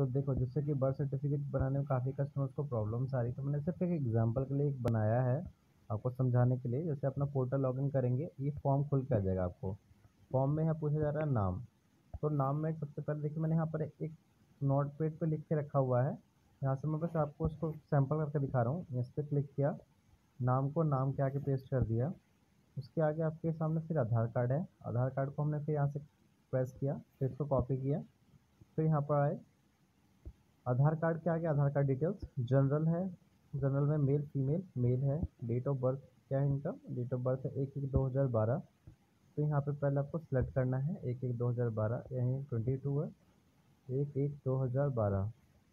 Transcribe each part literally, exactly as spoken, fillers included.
तो देखो जिससे कि बर्थ सर्टिफिकेट बनाने में काफ़ी कस्टमर्स को प्रॉब्लम्स आ रही, तो मैंने सिर्फ एक एग्जांपल के लिए एक बनाया है आपको समझाने के लिए। जैसे अपना पोर्टल लॉगिन करेंगे, ये फॉर्म खुल के आ जाएगा आपको। फॉर्म में यहाँ पूछा जा रहा है नाम, तो नाम में सबसे पहले देखिए मैंने यहाँ पर एक नोट पेड पे लिख के रखा हुआ है। यहाँ से मैं बस आपको उसको सैंपल करके दिखा रहा हूँ। इस पर क्लिक किया, नाम को नाम के आगे पेस्ट कर दिया। उसके आगे आपके सामने फिर आधार कार्ड है, आधार कार्ड को हमने फिर यहाँ से प्रेस किया, फिर इसको कॉपी किया, फिर यहाँ पर आए। आधार कार्ड के आगे आधार कार्ड डिटेल्स जनरल है, जनरल में मेल फीमेल, मेल है। डेट ऑफ बर्थ क्या है इनका, डेट ऑफ बर्थ है एक एक दो हज़ार बारह। तो यहाँ पे पहले आपको सेलेक्ट करना है एक एक दो हज़ार बारह, यहीं ट्वेंटी टू है, एक एक दो हज़ार बारह।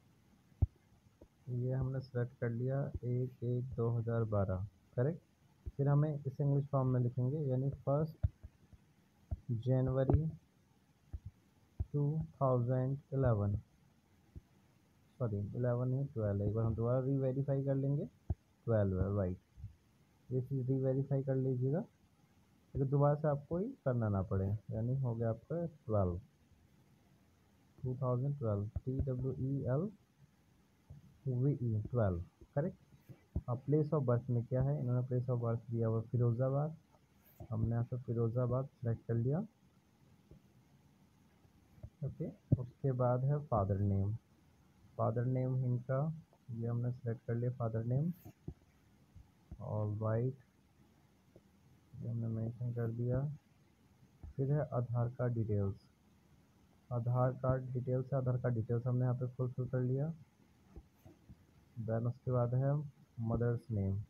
ये हमने सेलेक्ट कर लिया एक एक दो हज़ार बारह, करेक्ट। फिर हमें इसे इंग्लिश फॉर्म में लिखेंगे, यानी फर्स्ट जनवरी two thousand eleven, sorry eleven ही ट्वेल्व है। एक बार हम दोबारा री वेरीफाई कर लेंगे, ट्वेल्व है राइट। ये चीज़ री वेरीफाई कर लीजिएगा, फिर दोबारा से आपको ही करना ना पड़े। यानी हो गया आपका twelve, two thousand twelve, T W E L V E, twelve, correct. अब प्लेस ऑफ बर्थ में क्या है, इन्होंने प्लेस ऑफ बर्थ दिया हुआ फिरोज़ाबाद, हमने यहाँ से फिरोज़ाबाद सेलेक्ट कर लिया। ओके, उसके बाद है फादर नेम, फादर नेम इनका ये हमने सेलेक्ट कर लिया फादर नेम, और वाइट ये हमने मेंशन कर दिया। फिर है Aadhaar card details, Aadhaar card details है, आधार कार्ड डिटेल्स हमने यहाँ पे फुल फिल कर लिया। देन उसके बाद है मदर्स नेम,